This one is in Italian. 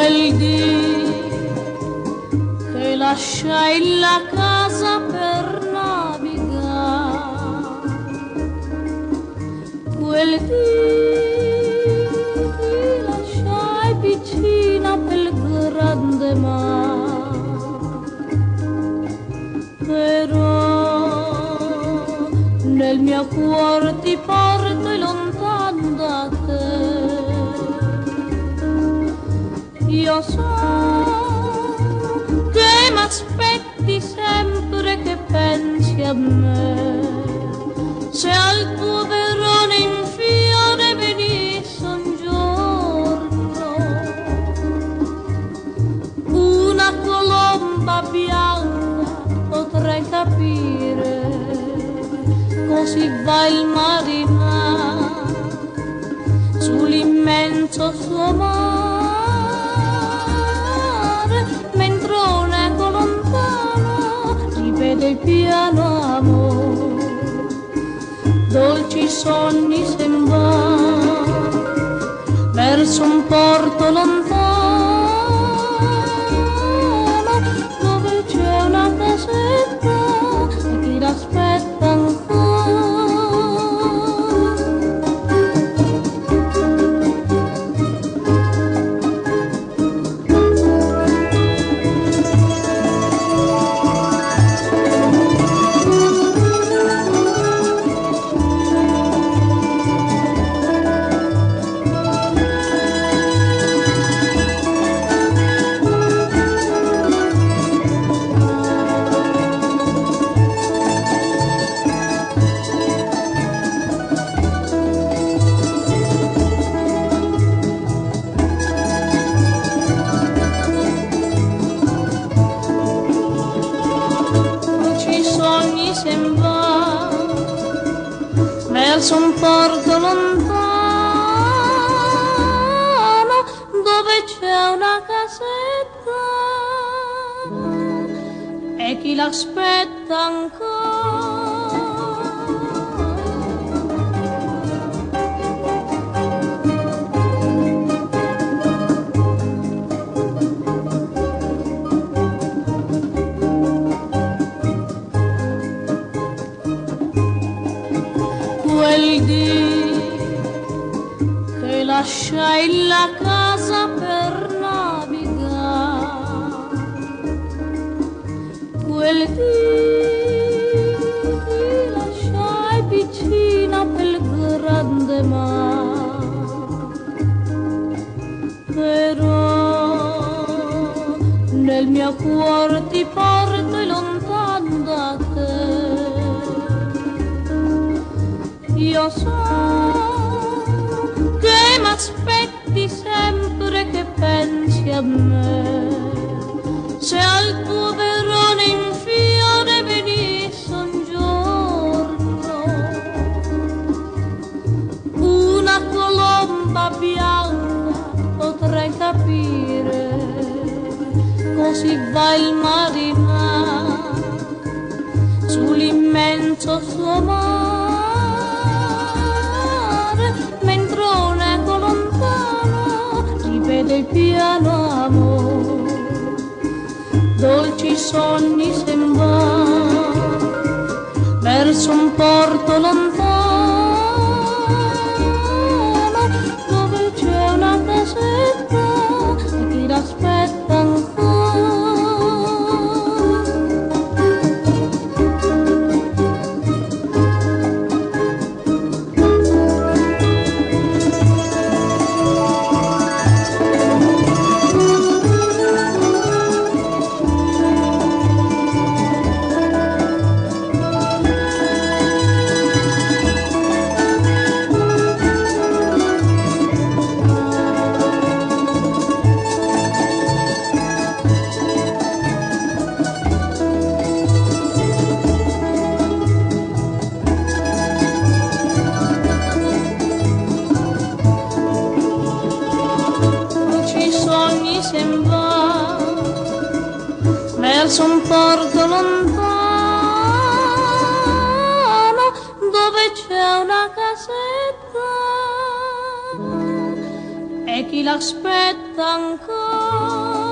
Quel dì che lasciai la casa per navigare, quel dì ti lasciai vicina pel grande mare, però nel mio cuore ti porto lontano da te. Io so che m'aspetti sempre, che pensi a me, se al tuo Verona in fiore venisse un giorno una colomba bianca, potrei capire, così va il marinare sull'immenso suo mare. Del piano amore, dolci sogni sen va verso un porto lontano, dove c'è una casetta e chi l'aspetta ancora. Verso un porto lontano dove c'è una casetta e chi l'aspetta ancora. Quel dì che lasciai la casa per navigare, quel dì ti lasciai vicina pel grande mare, però nel mio cuore ti porto lontano da te. Io so che m'aspetti sempre, che pensi a me, se al tuo Verona in fiore venisse un giorno una colomba bianca, potrei capire, così va il marinare sull'immenso suo mare. Del piano amore, dolci sogni sen va verso un porto lontano, dove c'è una casetta e chi l'aspetta ancora. Verso un porto lontano dove c'è una casetta e chi l'aspetta ancora.